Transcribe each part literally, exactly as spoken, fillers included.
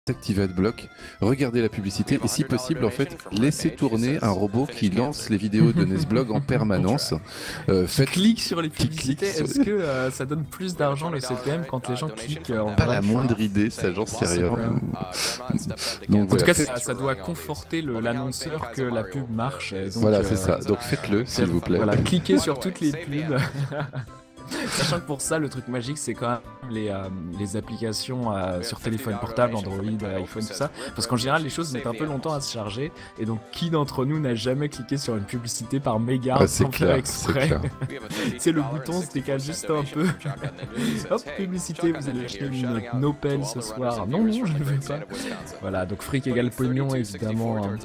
activer AdBlock, regarder la publicité et si possible en fait laisser tourner un robot qui lance les vidéos de Nesblog en permanence. Euh, faites... Clique sur les publicités. Est-ce sur... que euh, ça donne plus d'argent le C P M quand les gens cliquent en Pas la moindre idée, ça j'en sais rien. Donc, en voilà, tout cas, ça, ça doit conforter l'annonceur que la pub marche. Donc, voilà, c'est euh, ça. Donc faites-le s'il vous plaît. Voilà, cliquez sur toutes les pubs. Sachant que pour ça, le truc magique, c'est quand même les, euh, les applications euh, sur téléphone portable, Android, iPhone, tout ça. Parce qu'en général, les choses mettent un peu longtemps à se charger. Et donc, qui d'entre nous n'a jamais cliqué sur une publicité par mégarde ah, sans clair, faire exprès? C'est le bouton se décale juste un peu. Hop, publicité, vous allez acheter une Nopel ce soir. Non, non, je ne veux pas. Voilà, donc fric égale pognon, évidemment. Hein.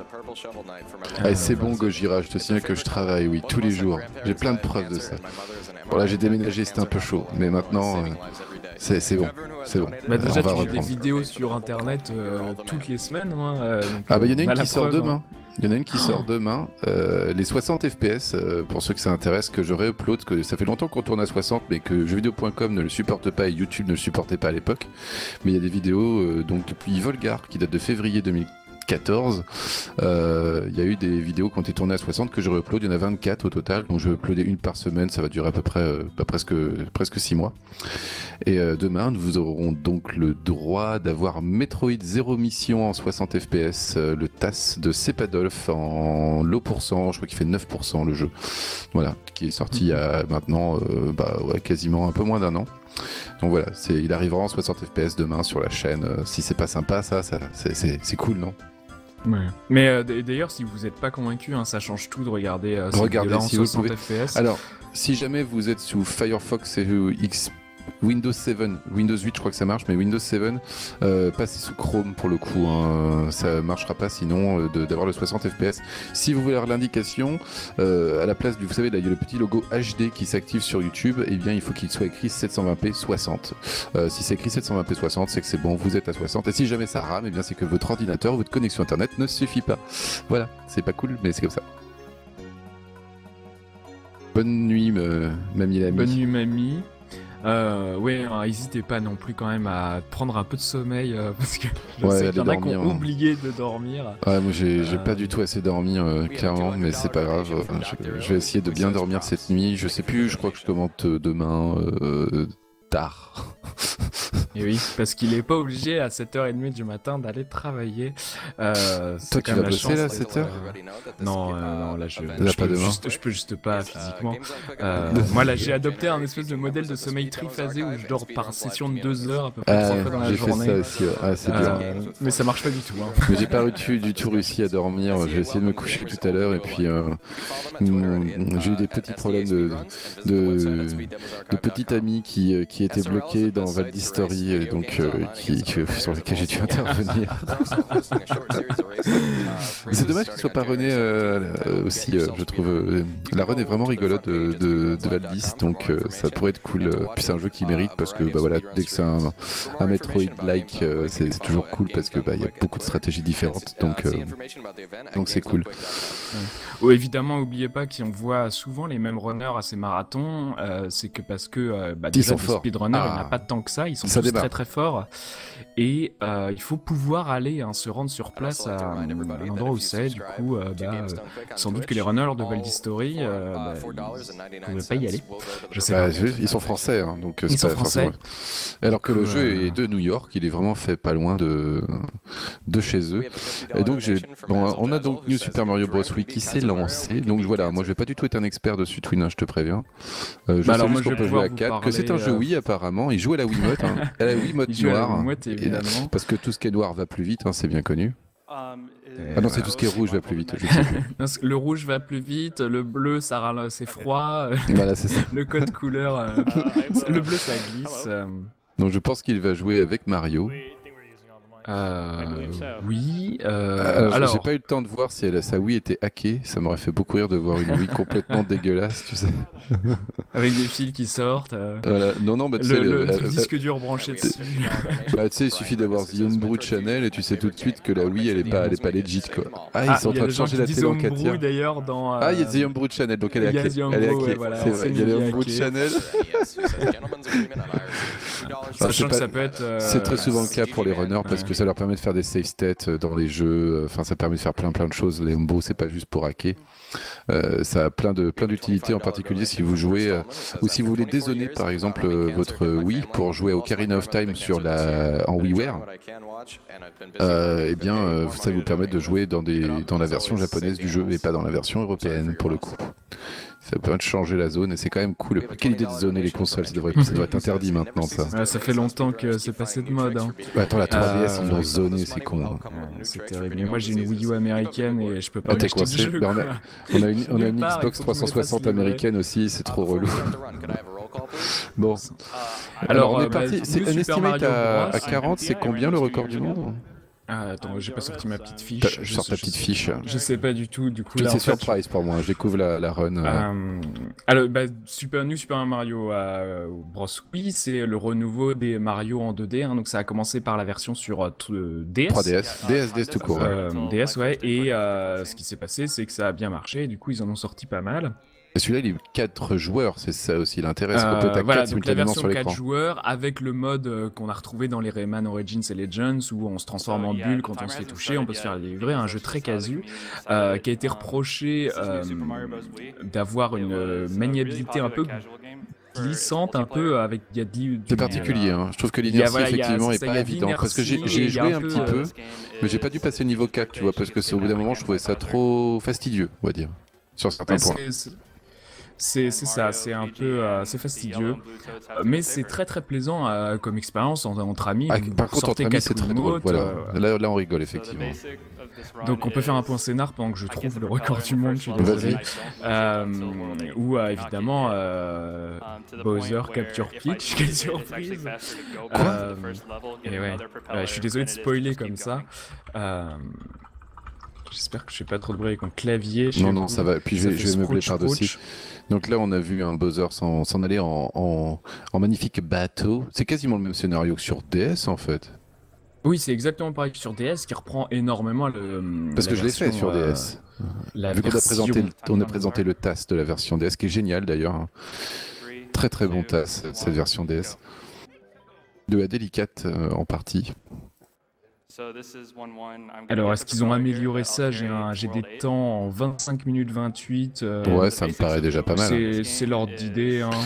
Ah, c'est bon, Gojira, je te signale que je travaille, oui, tous les jours. J'ai plein de preuves de ça. Bon, là, j'ai déménagé, c'était un peu chaud, mais maintenant, euh, c'est bon, c'est bon. Bah déjà, tu fais des vidéos sur Internet euh, toutes les semaines. Hein, euh, donc, ah bah, il y en a une qui sort demain. Il y en a une qui sort demain, euh, les soixante F P S, euh, pour ceux que ça intéresse, que je réupload, que ça fait longtemps qu'on tourne à soixante, mais que jeuxvideo point com ne le supporte pas et YouTube ne le supportait pas à l'époque. Mais il y a des vidéos, euh, donc depuis Volgar, qui date de février deux mille quatorze, il euh, y a eu des vidéos qui ont été tournées à soixante que je réupload, il y en a vingt-quatre au total, donc je vais uploader une par semaine, ça va durer à peu près euh, bah, presque, presque six mois. Et euh, demain, nous aurons donc le droit d'avoir Metroid Zero Mission en soixante F P S, euh, le T A S de Cepadolf en low pourcent, je crois qu'il fait neuf pour cent le jeu, voilà, qui est sorti il y a maintenant euh, bah, ouais, quasiment un peu moins d'un an. Donc voilà, il arrivera en soixante F P S demain sur la chaîne, euh, si c'est pas sympa ça, ça c'est cool, non? Ouais. Mais euh, d'ailleurs, si vous n'êtes pas convaincu, hein, ça change tout de regarder euh, Regardez en si soixante vous pouvez. F P S. Alors, si jamais vous êtes sous Firefox et X, Windows sept, Windows huit, je crois que ça marche, mais Windows sept, euh, passez sous Chrome pour le coup, hein, ça marchera pas sinon euh, d'avoir le soixante F P S. Si vous voulez avoir l'indication, euh, à la place du, vous savez, là, il y a le petit logo H D qui s'active sur YouTube, et eh bien il faut qu'il soit écrit sept cent vingt p soixante. Euh, si c'est écrit sept cent vingt p soixante, c'est que c'est bon, vous êtes à soixante. Et si jamais ça rame, et eh bien c'est que votre ordinateur, votre connexion internet ne suffit pas. Voilà, c'est pas cool, mais c'est comme ça. Bonne nuit, euh, mamie l'ami. Bonne nuit, mamie. Euh, ouais, n'hésitez pas non plus quand même à prendre un peu de sommeil euh, parce que je ouais, sais qu'il y en a qui ont hein. oublié de dormir. Ouais, moi j'ai euh... pas du tout assez dormi euh, clairement, mais c'est pas grave. Je, je vais essayer de bien dormir cette nuit. Je sais plus, je crois que je commente demain euh, tard. Et oui, parce qu'il est pas obligé à sept heures trente du matin d'aller travailler. Euh, Toi, tu vas bosser là à sept heures? Non, euh, non, là je, là, je, pas peux demain. juste, je peux juste pas physiquement. Euh, moi là j'ai adopté un espèce de modèle de sommeil triphasé où je dors par session de deux heures à peu près trois ah, fois dans la journée. J'ai fait ça aussi, ouais. Ah, c'est euh, bien. Mais ça marche pas du tout. Hein. Mais j'ai pas du, du tout réussi à dormir. J'ai essayé de me coucher tout à l'heure et puis euh, j'ai eu des petits problèmes de, de, de petite amie qui, qui était bloquée dans Val d'History et donc euh, qui, qui, sur lesquels j'ai dû intervenir. C'est dommage qu'il soit pas René euh, aussi, euh, je trouve. Euh, la run est vraiment rigolote de, de, de Valdis, donc euh, ça pourrait être cool. Puis c'est un jeu qui mérite parce que bah, voilà, dès que c'est un, un Metroid-like, euh, c'est toujours cool parce que bah, y a beaucoup de stratégies différentes, donc euh, donc c'est cool. Ouais. Évidemment, n'oubliez pas qu'on voit souvent les mêmes runners à ces marathons, euh, c'est que parce que euh, bah, déjà, ils sont les forts. speedrunners, Ah. il n'y en a pas tant que ça, ils sont ça tous démarre. très très forts. Et euh, il faut pouvoir aller hein, se rendre sur place à, à l'endroit où c'est. Du coup, euh, bah, euh, sans doute que les runners de Val d'History, euh, bah, ils ne pouvaient pas y aller. Je sais bah, pas. Je, ils sont français, hein, donc ils sont pas français. Alors que le euh... jeu est de New York, il est vraiment fait pas loin de, de chez eux. Et donc j'ai, bon, on a donc New Super Mario Bros. Wii qui s'est lancé. Donc voilà, moi je vais pas du tout être un expert dessus, Twin, hein, je te préviens. Euh, je bah sais alors, juste qu'on peut jouer à quatre, que c'est un jeu euh... Wii apparemment. Il joue à la Wiimote, hein, à la Wiimote noire. Et, parce que tout ce qui est noir va plus vite, hein, c'est bien connu. Um, ah non, c'est tout ce qui est rouge va plus vite. Je sais plus. Non, le rouge va plus vite, le bleu ça râle, c'est froid. Voilà, c'est ça. Le code couleur, euh, le bleu ça glisse. Euh... Donc je pense qu'il va jouer avec Mario. Euh, oui. Euh, alors, alors... j'ai pas eu le temps de voir si elle, sa Wii était hackée. Ça m'aurait fait beaucoup rire de voir une Wii complètement dégueulasse, tu sais. Avec des fils qui sortent. Euh... Voilà. Non, non, bah, tu le, sais, le, le, le disque dur branché dessus. Bah, tu sais, il suffit d'avoir The Homebrew Channel et tu sais tout de suite que la Wii, elle est pas, elle est pas legit, quoi. Ah, ils ah, sont en train de changer la télé en quatre tiers. D'ailleurs dans. Euh... Ah, il y a The Homebrew Channel, donc elle est hackée. Elle est hackée. Voilà, c'est vrai. Il y a The Homebrew Channel. Sachant que ça peut être. C'est très souvent le cas pour les runners parce que ça leur permet de faire des save states dans les jeux. Enfin, ça permet de faire plein plein de choses. Les Homebrew, c'est pas juste pour hacker. Euh, ça a plein de plein d'utilités, en particulier si vous jouez euh, ou si vous voulez dézoner par exemple euh, votre Wii pour jouer au Ocarina of Time sur la en WiiWare. Euh, eh bien, euh, ça vous permet de jouer dans des dans la version japonaise du jeu et pas dans la version européenne pour le coup. Ça permet de changer la zone et c'est quand même cool. Quelle idée de zoner les consoles, ça devrait, ça devrait être interdit maintenant ça. Ouais, ça fait longtemps que c'est passé de mode. Hein. Ouais, attends, la trois D S, Euh, ils l'ont zoné, c'est con. Hein. Ouais, c'est terrible. Mais moi j'ai une Wii U américaine et je peux pas Ah, t'es m'acheter de coincé. jeu. Bah, on, a, quoi. on a une, on a Nulle une part, Xbox il faut qu'on me trois cent soixante fasse livrer. américaine aussi, c'est trop relou. Bon, Alors, alors on euh, est parti. bah, C'est le un Super estimate Mario à, Bros. à quarante, c'est combien le record du monde? Ah, attends, j'ai pas sorti ma petite T'as- fiche. Je Je, sors ta je petite sais- fiche. je sais pas du tout. Du coup, là, C'est en fait, surprise pour moi, je découvre la, la run. euh. Euh, alors, bah, Super New Super Mario euh, Bros. Wii, c'est le renouveau des Mario en deux D. Hein, donc, ça a commencé par la version sur euh, t- euh, D S. trois D S, D S, D S tout court. Ouais. Euh, D S, ouais. Et euh, ce qui s'est passé, c'est que ça a bien marché. Et du coup, ils en ont sorti pas mal. Et celui-là, il est quatre joueurs, c'est ça aussi l'intérêt, c'est qu'on peut être Euh, à voilà, quatre donc la simultanément version sur quatre l'écran. joueurs avec le mode euh, qu'on a retrouvé dans les Rayman Origins et Legends où on se transforme en bulle quand on se fait toucher, on peut se faire livrer, un jeu très casu euh, qui a été reproché euh, d'avoir une euh, maniabilité un peu glissante, un peu avec il y a de l'i- C'est du- particulier, hein. Je trouve que Il y a- l'inertie voilà, il y a- effectivement c'est est ça, il y pas a de évidente parce que j'ai l'inertie, j'ai il y a joué un un peu, petit euh, peu, mais j'ai pas dû passer le niveau quatre, tu vois, parce que c'est au bout d'un moment je trouvais ça trop fastidieux, on va dire, sur certains Ouais, points. c'est- c'est- C'est c'est ça, c'est un peu euh, c'est fastidieux, Euh, mais c'est très très plaisant euh, comme expérience en- entre amis. Ah, Vous par contre, entre sortez amis, quatre c'est très drôle. Wiimotes, Voilà. euh, Là, là, on rigole, effectivement. Donc on peut faire un point scénar pendant que je trouve le record du monde, je suis désolé. Vas-y. Euh, ou euh, évidemment euh, Bowser Capture Peach, quelle surprise. Euh, et ouais, euh, je suis désolé de spoiler comme ça. Euh, J'espère que je fais pas trop de bruit avec mon clavier. chez Non, non, vous. ça va. Puis je Ça vais, fait je vais meubler scrouch, par-dessus. scrouch. Donc là, on a vu un Bowser s'en s'en aller en, en, en magnifique bateau. C'est quasiment le même scénario que sur D S, en fait. Oui, c'est exactement pareil que sur D S, qui reprend énormément le. Parce la que je l'ai fait version, sur euh, D S. La Vu qu'on a version- présenté, le- on a présenté le T A S de la version D S, qui est génial d'ailleurs. hein. Très très bon T A S, cette version D S. De la délicate euh, en partie. Alors, est-ce qu'ils ont amélioré ça? J'ai un... j'ai des temps en vingt-cinq minutes vingt-huit. euh, Ouais, ça me paraît déjà pas mal. c'est c'est l'ordre d'idée. Hein.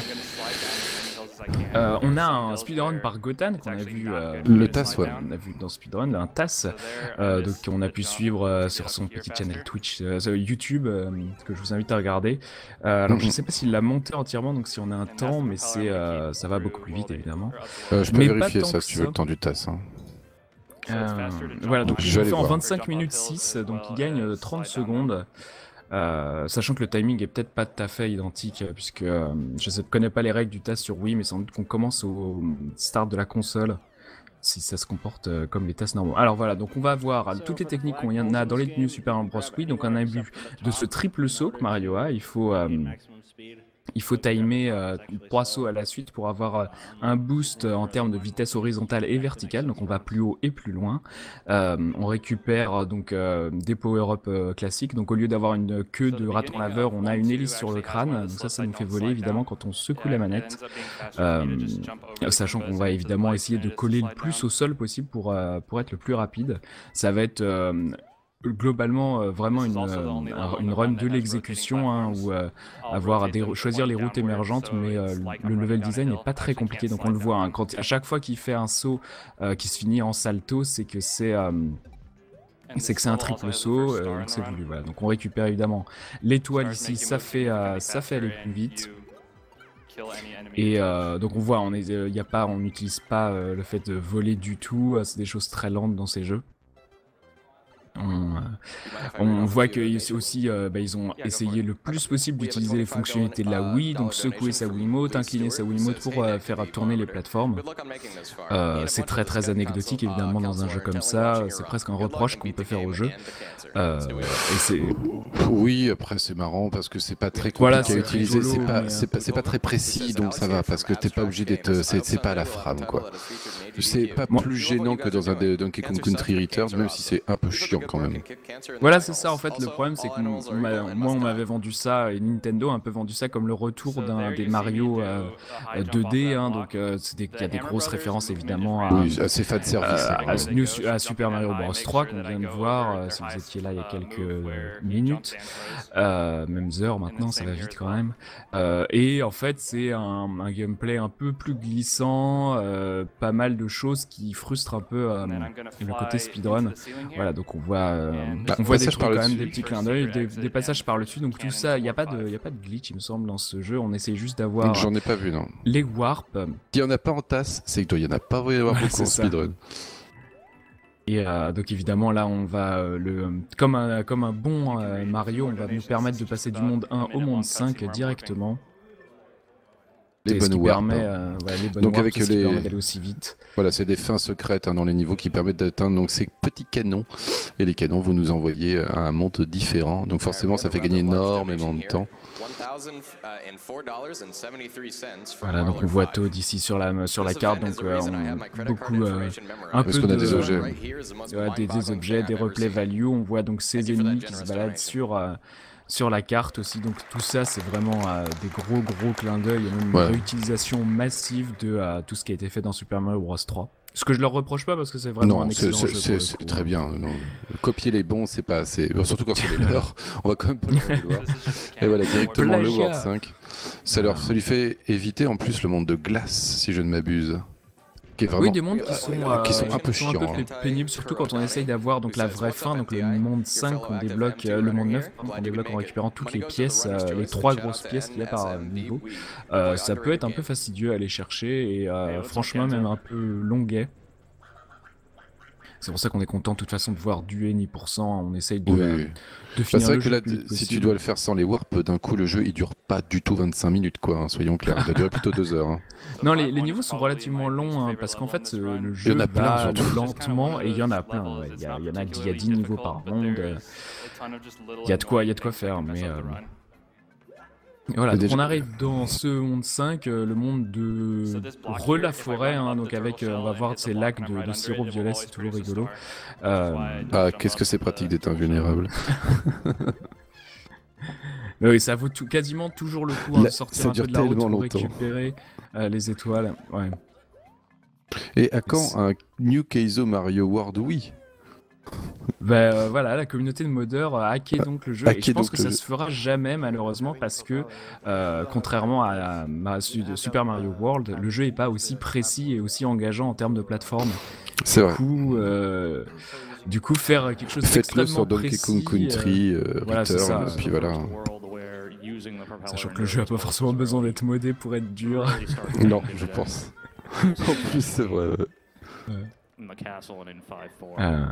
Euh, on a un speedrun par Gotan qu'on a vu. euh, Le T A S, ouais. On a vu dans speedrun un T A S, euh, donc on a pu suivre euh, sur son petit channel Twitch, euh, sur YouTube, euh, que je vous invite à regarder. Euh, alors je Mhm. sais pas s'il l'a monté entièrement, donc si on a un temps, mais c'est euh, ça va beaucoup plus vite évidemment. Euh, je peux Mais pas vérifier tant ça que si tu veux ça. le temps du T A S. hein. Euh, voilà, donc Je il vais le aller fait en voir. vingt-cinq minutes six, donc il gagne euh, trente secondes. Euh, sachant que le timing est peut-être pas tout à fait identique, euh, puisque euh, je ne connais pas les règles du T A S sur Wii, mais sans doute qu'on commence au start de la console, si ça se comporte euh, comme les T A S normaux. Alors voilà, donc on va voir toutes les techniques qu'on y en a dans les New Super Mario Bros. Wii. Donc on a vu de ce triple saut que Mario a, il faut... euh, Il faut timer euh, trois sauts à la suite pour avoir euh, un boost euh, en termes de vitesse horizontale et verticale. Donc on va plus haut et plus loin. Euh, on récupère euh, donc euh, des power-up euh, classiques. Donc au lieu d'avoir une queue de raton laveur, on a une hélice sur le crâne. Donc ça, ça nous fait voler évidemment quand on secoue la manette. Euh, sachant qu'on va évidemment essayer de coller le plus au sol possible pour, euh, pour être le plus rapide. Ça va être... Euh, globalement euh, vraiment une, euh, un- une run de l'exécution hein, où euh, avoir des, choisir les routes émergentes, mais euh, le level design n'est pas très compliqué, donc on le voit hein, quand à chaque fois qu'il fait un saut euh, qui se finit en salto, c'est que c'est euh, c'est que c'est un triple saut, euh, donc c'est voulu. Voilà. Donc on récupère évidemment l'étoile ici, ça fait euh, ça fait aller plus vite. Et euh, donc on voit, on est, euh, y a pas, on n'utilise pas euh, le fait de voler du tout, euh, c'est des choses très lentes dans ces jeux. On, euh, on voit qu'ils aussi, euh, bah, ils ont essayé le plus possible d'utiliser les fonctionnalités de la Wii, donc secouer sa Wiimote, incliner sa Wiimote pour euh, faire tourner les plateformes. Euh, c'est très très anecdotique évidemment dans un jeu comme ça, c'est presque un reproche qu'on peut faire au jeu. Euh, et c'est... Oui, après c'est marrant parce que c'est pas très compliqué Voilà, à c'est utiliser, rigolo, c'est pas, mais, c'est pas, c'est pas très précis donc ça va parce que t'es pas obligé d'être, c'est c'est pas à la frame quoi. C'est pas plus gênant que dans un Donkey Kong Country Returns, même si c'est un peu chiant quand même. Voilà, c'est ça en fait. Le problème, c'est que on m'a- moi, on m'avait vendu ça, et Nintendo a un peu vendu ça comme le retour d'un des Mario euh, euh, deux D. Hein, donc, euh, c'est des- il y a des grosses références évidemment à, Oui, assez fan service. euh, à, New- à Super Mario Bros trois qu'on vient de voir. euh, si vous étiez là il y a quelques euh, minutes, euh, même heures maintenant, ça va vite quand même. Euh, et en fait, c'est un, un gameplay un peu plus glissant, euh, pas mal de choses qui frustrent un peu euh, le côté speedrun. Voilà, donc on voit, euh, Bah, on voit des passage trucs par quand le même, dessus. des petits clins d'œil, des, des passages par le dessus. Donc tout ça, il n'y a pas de, il y a pas de glitch, il me semble, dans ce jeu. On essaye juste d'avoir J'en ai pas vu, non. les warps. S'il y en a pas en tasse, c'est que toi, il y en a pas vraiment Ouais, beaucoup c'est en ça. speedrun. Et euh, donc évidemment là on va euh, le comme un comme un bon euh, Mario, on va nous permettre de passer du monde un au monde cinq directement. Les C'est ce bonnes qui warps. permet euh, ouais, les bonnes Donc warps, avec c'est ce qui les- permet d'aller aussi vite. Voilà, c'est des fins secrètes hein, dans les niveaux qui permettent d'atteindre donc ces petits canons. Et les canons, vous nous envoyez à un monde différent. Donc forcément, ça fait gagner énormément de temps. Voilà, donc on voit Toad ici sur la sur la carte, donc euh, on, beaucoup euh, un Parce peu qu'on a de, des objets. ouais, des, des objets, des replay value. On voit donc ces ennemis qui se baladent sur euh, sur la carte aussi. Donc tout ça, c'est vraiment euh, des gros gros clins d'œil et même une Ouais. réutilisation massive de euh, tout ce qui a été fait dans Super Mario Bros trois. Ce que je leur reproche pas parce que c'est vraiment un Non, c'est excellent c'est- jeu. c'est- pour le c'est coup. très bien. Non. Copier les bons, c'est pas assez. Bon, surtout quand c'est les leurs, on va quand même pas leur vouloir. Et voilà, directement le Plagiat. World cinq. Ça, leur, ça lui fait éviter en plus le monde de glace, si je ne m'abuse. Qui est vraiment... Oui, des mondes qui sont, euh, qui sont un peu chiants, peu hein. pénibles, surtout quand on essaye d'avoir donc la vraie fin, donc le monde cinq qu'on débloque, euh, le monde neuf pardon, qu'on débloque en récupérant toutes les pièces, euh, les trois grosses pièces qu'il y a par euh, niveau. Euh, ça peut être un peu fastidieux à aller chercher et euh, franchement même un peu longuet. C'est pour ça qu'on est content de toute façon de voir du N I pour cent. On essaye de, Oui, euh, oui. de Bah, finir c'est vrai le que jeu là, le plus vite si tu possible. dois le faire sans les warps, d'un coup, le jeu, il dure pas du tout vingt-cinq minutes, quoi. Hein, soyons clairs. Il va durer plutôt deux heures. Hein. Non, les, les niveaux sont relativement longs hein, parce qu'en fait euh, le Il y jeu en a plein, va surtout. lentement et il y en a plein. ouais. Il y, a, il y en a dix il y a dix niveaux par monde. euh, Il y a de quoi, il y a de quoi faire, mais euh, voilà. Mais Donc déjà- on arrive dans ce monde cinq, euh, le monde de re la forêt. Hein, donc avec, euh, on va voir ces lacs de, de sirop violet, c'est toujours rigolo. Euh, Ah, qu'est-ce que c'est pratique d'être invulnérable. mais oui, ça vaut tout, quasiment toujours le coup hein, Là, de sortir ça un dure peu de la route tellement pour longtemps. récupérer euh, les étoiles. Ouais. Et à quand un New Keizo Mario World? Oui. Bah euh, voilà, la communauté de modeurs a hacké donc le jeu et je hacké pense donc que le ça jeu. se fera jamais malheureusement parce que euh, contrairement à, à ma- de Super Mario World, le jeu est pas aussi précis et aussi engageant en termes de plateforme. C'est Du vrai. coup, euh, du coup faire quelque chose Faites-le d'extrêmement sur Donkey Kong précis, Country, euh, voilà, c'est Return, ça. puis voilà. sachant que le jeu a pas forcément besoin d'être modé pour être dur. Non, je pense. En plus, c'est vrai. Euh,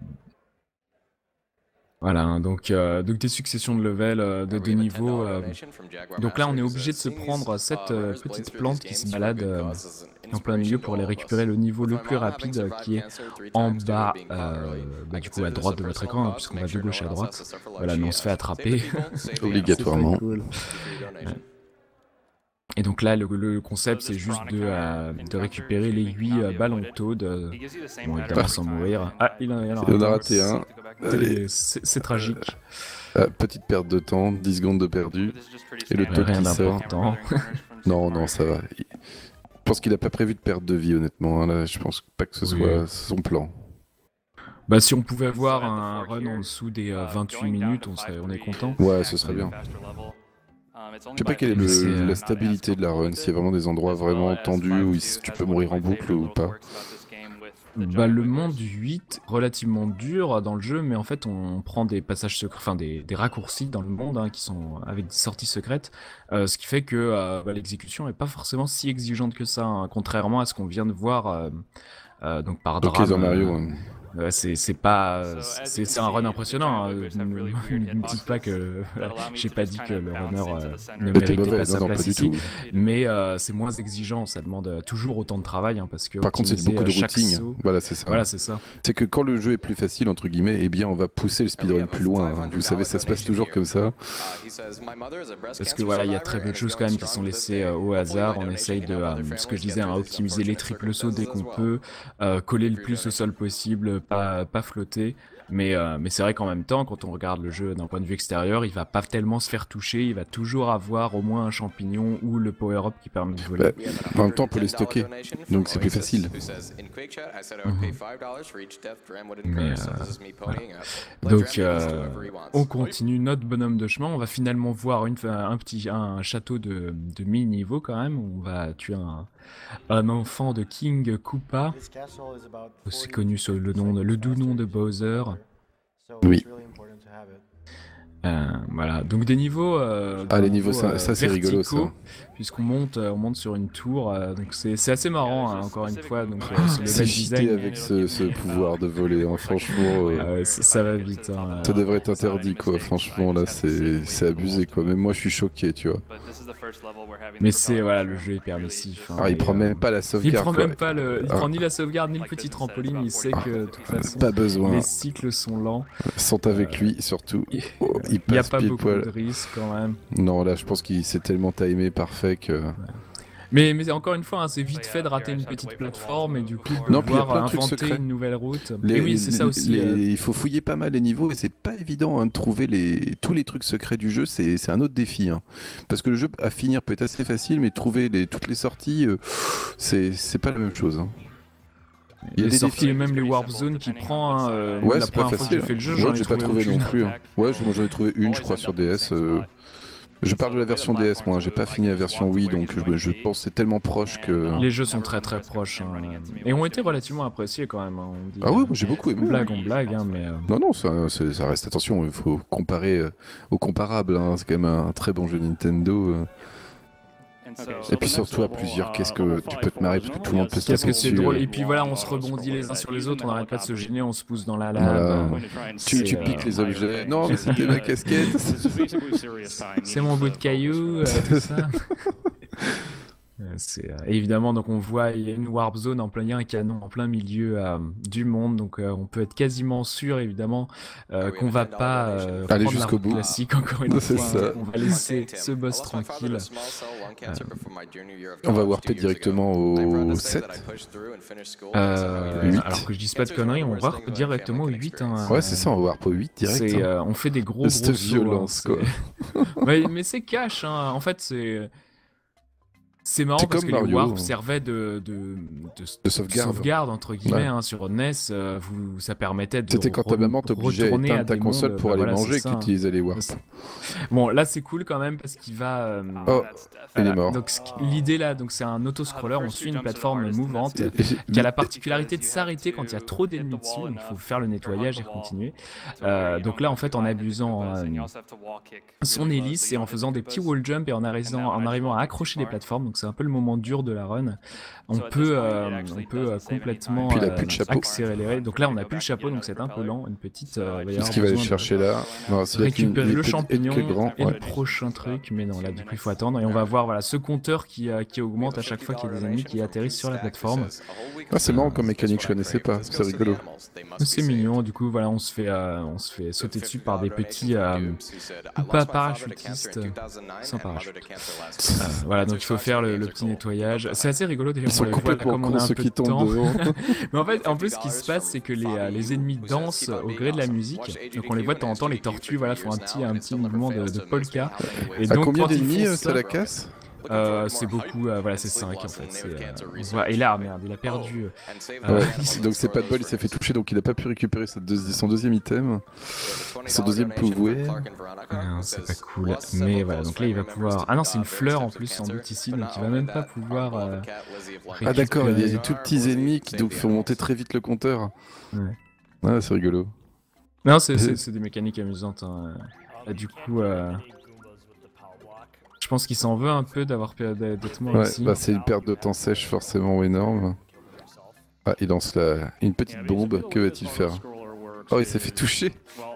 Voilà, hein, donc, euh, donc des successions de levels, euh, de, de niveaux. euh, Donc là, on est obligé de se prendre cette euh, petite plante qui se balade euh, en plein milieu pour aller récupérer le niveau le plus rapide euh, qui est en bas, euh, bah, du coup à droite de votre écran, hein, puisqu'on va de gauche à droite. Voilà, mais on se fait attraper. Obligatoirement. C'est pas cool. Ouais. Et donc là, le, le concept, c'est juste de, euh, de récupérer les huit euh, ballons de Toad, euh, bon, évidemment sans mourir. Ah, il en, il en a Il en a raté raté un. C'est- Allez. C'est c'est tragique. Ah, petite perte de temps, dix secondes de perdu. Et le Ouais, Toad rien qui sort. d'important. Non, non, ça va. Il- Je pense qu'il a pas prévu de perte de vie, honnêtement. hein, Là, je pense pas que ce Oui. soit son plan. Bah si on pouvait avoir un run en dessous des euh, vingt-huit minutes, on, serait, on est content. Ouais, ce serait bien. Je sais pas quelle est Mais le- c'est, euh, la stabilité de la run, s'il y a vraiment des endroits vraiment tendus où il- tu peux mourir en boucle ou pas. Bah le monde huit, relativement dur dans le jeu, mais en fait on prend des passages secrets, enfin des, des raccourcis dans le monde hein, qui sont avec des sorties secrètes, euh, ce qui fait que euh, bah, l'exécution est pas forcément si exigeante que ça, hein, contrairement à ce qu'on vient de voir euh, euh, donc par Donc drame. les Mario, euh, hein. Ouais, c'est c'est pas c'est c'est un run impressionnant. Hein. Ne ne me dites pas que j'ai pas dit que le runner euh, ne Bah, t'es méritait mauvais, pas sa non, non, pas place du ici, tout. mais euh, c'est moins exigeant. Ça demande euh, toujours autant de travail hein, parce que Par contre, c'est optimiser, beaucoup de euh, chaque routing. saut- Voilà, c'est ça. Voilà, c'est ça. C'est que quand le jeu est plus facile, entre guillemets, eh bien, on va pousser le speedrun plus loin. hein. Vous savez, ça se passe toujours comme ça. Parce que voilà, il y a très peu de choses quand même qui sont laissées euh, au hasard. On essaye de, euh, ce que je disais, hein, optimiser les triples sauts dès qu'on peut, euh, coller le plus au sol possible, ne pas, pas flotter. Mais, euh, mais c'est vrai qu'en même temps, quand on regarde le jeu d'un point de vue extérieur, il va pas tellement se faire toucher, il va toujours avoir au moins un champignon ou le power-up qui permet de voler. Bah, en même temps, on peut les stocker, donc c'est plus facile. Mhm. Mais, euh, voilà. Donc, euh, on continue notre bonhomme de chemin. On va finalement voir une, un petit un château de, de mi-niveau quand même. On va tuer un, un enfant de King Koopa, aussi connu sous le nom de, le doux nom de Bowser. Oui. Euh, voilà, donc des niveaux. Euh, ah, les niveaux, niveaux, ça, euh, ça c'est rigolo, ça. Puisqu'on monte, euh, on monte sur une tour, euh, donc c'est assez marrant, hein, encore une fois. Donc euh, ce c'est level cheaté design avec ce, ce pouvoir de voler, hein, franchement. Euh, ah ouais, ça, ça va vite. Hein, ça devrait être interdit, quoi. Franchement, là, c'est abusé, quoi. Même moi, je suis choqué, tu vois. Mais c'est voilà, le jeu est permissif. Hein, ah, il prend euh, même pas la sauvegarde. Il prend quoi. même pas le, il ah. prend ni la sauvegarde ni le petit trampoline. Il sait que de toute façon, pas besoin. les cycles sont lents. Sont avec euh, lui, surtout. Il oh, n'y a pas beaucoup poil. de risques quand même. Non, là, je pense qu'il s'est tellement timé parfait que. Ouais. Mais, mais encore une fois, hein, c'est vite fait de rater une petite plateforme et du coup de non, pouvoir inventer une nouvelle route. Les, et oui, c'est ça aussi. Les, euh... Il faut fouiller pas mal les niveaux et c'est pas évident hein, de trouver les, tous les trucs secrets du jeu. C'est un autre défi. Hein. Parce que le jeu à finir peut être assez facile, mais trouver les, toutes les sorties, euh, c'est pas la même chose. Hein. Il y a des sorties, défis. Même les Warp Zones qui prend. Hein, euh, ouais, la c'est pas facile. Fait le jeu, moi, j'ai pas trouvé non plus. Hein. Ouais, moi j'en ai trouvé une, je crois, sur D S. Euh... Je parle de la version D S, moi, j'ai pas fini la version Wii, donc je, je pense que c'est tellement proche que... Les jeux sont très très proches, hein, et ont été relativement appréciés quand même. Hein, on dit, ah ouais, j'ai beaucoup aimé. On blague, on blague, hein, mais... Euh... Non, non, ça, ça reste, attention, il faut comparer euh, au comparable, hein, c'est quand même un, un très bon jeu Nintendo. Euh... Et puis surtout à plusieurs, qu'est-ce que tu peux te marrer parce que tout le monde peut se Qu'est-ce que c'est drôle. euh... Et puis voilà, on se rebondit les uns sur les autres, on n'arrête pas de se gêner, on se pousse dans la lave. Voilà. Tu, tu piques euh... les objets. Non, mais c'était ma casquette. C'est mon bout de caillou, euh, tout ça. Euh, évidemment, donc on voit il y a une warp zone en plein, il y a un canon en plein milieu euh, du monde, donc euh, on peut être quasiment sûr évidemment euh, qu'on va pas euh, aller jusqu'au bout. Classique encore une fois. Ça. On va laisser ce boss tranquille. Euh, on va warper directement au sept. Euh, huit. Alors que je dise pas de conneries, on warp directement au huit. Hein. Ouais, c'est ça, on warp au huit direct. Hein. Euh, on fait des gros gros Cette violence sauts, hein, quoi. mais mais c'est cash, hein. En fait c'est. C'est marrant parce que Mario, les warps servaient de, de, de, de sauvegarde. sauvegarde entre guillemets ouais. hein, sur N E S. Euh, vous, ça permettait de C'était quand ta maman t'obligeait à éteindre ta console mondes, pour bah aller voilà, manger que tu utilisais les warps. Bon, là c'est cool quand même parce qu'il va. Euh, oh, il voilà. est mort. Donc l'idée là, donc c'est un auto-scroller. On suit une plateforme mouvante qui a la particularité de s'arrêter quand il y a trop d'ennemis dessus. Donc il faut faire le nettoyage et continuer. Euh, donc là en fait en abusant euh, son hélice et en faisant des petits wall jump et en arrivant, en arrivant à accrocher les plateformes. Donc c'est un peu le moment dur de la run, on peut, euh, on peut euh, complètement euh, accélérer. Donc là, on n'a plus le chapeau, donc c'est un peu lent. Une petite. Euh, Qu'est-ce qu'il va aller chercher là non, récupérer le champignon et, grand, et ouais. le prochain truc, mais non, là, du coup, il faut attendre. Et on va voir voilà, ce compteur qui, euh, qui augmente à chaque fois qu'il y a des ennemis qui atterrissent sur la plateforme. Ah, c'est marrant comme mécanique, je connaissais pas, c'est rigolo. C'est mignon, du coup, voilà, on se fait, euh, on se fait sauter dessus par des petits. Euh, pas parachutistes, sans parachute. Euh, voilà, donc il faut faire le, le petit nettoyage. C'est assez rigolo d'ailleurs. Ils sont complètement comme on a un cons, ceux peu qui de temps. tombent devant. Mais en fait, en plus, ce qui se passe, c'est que les, euh, les ennemis dansent au gré de la musique. Donc on les voit de temps en temps, les tortues, voilà, font un petit, un petit mouvement de, de polka. Et à donc, combien d'ennemis ça, ça la casse euh, c'est beaucoup, euh, voilà, c'est cinq en fait. Euh, voilà. Et là, merde, il a perdu. Euh, ouais, donc c'est pas de bol, il s'est fait toucher, donc il a pas pu récupérer deuxi son deuxième item, son deuxième pouvoir. C'est pas cool. Mais voilà, donc là il va pouvoir. Ah non, c'est une fleur en plus sans doute ici, donc il va même pas pouvoir. Euh, ah d'accord, il y a des tout petits ennemis qui donc font monter très vite le compteur. Ouais. Ah, c'est rigolo. Non, c'est des mécaniques amusantes. Hein. Là, du coup. Euh... Je pense qu'il s'en veut un peu d'avoir d'être mort ouais, ici. Bah c'est une perte de temps sèche forcément énorme. Ah, il lance la... une petite bombe, que va-t-il faire? Oh, il s'est fait toucher.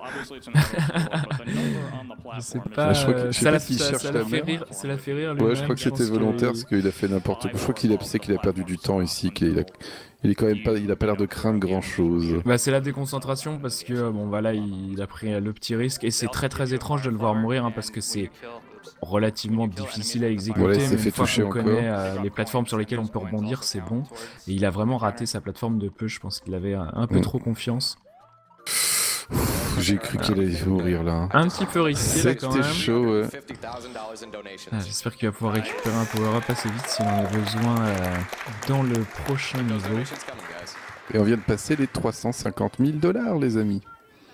Je sais pas, je crois que, je sais ça, pas la, s'il ça, cherche ça, la la fait rire, ça la fait rire lui Ouais, je crois que c'était volontaire parce qu'il a fait n'importe quoi. Je crois qu'il a, qu'il a perdu du temps ici, qu'il a... Il est quand même pas, il a pas l'air de craindre grand chose. Bah c'est la déconcentration parce que bon voilà il a pris le petit risque et c'est très très étrange de le voir mourir hein, parce que c'est relativement difficile à exécuter, Voilà, il mais s'est une fait fois toucher qu'on encore. connaît euh, les plateformes sur lesquelles on peut rebondir, c'est bon. Et il a vraiment raté sa plateforme de peu, je pense qu'il avait un, un peu Mm. trop confiance. J'ai cru qu'il allait mourir là. hein. Un petit peu risqué là quand C'était même. chaud, ouais. Ah, J'espère qu'il va pouvoir récupérer un power-up assez vite s'il en a besoin euh, dans le prochain niveau. Et on vient de passer les trois cent cinquante mille dollars, les amis.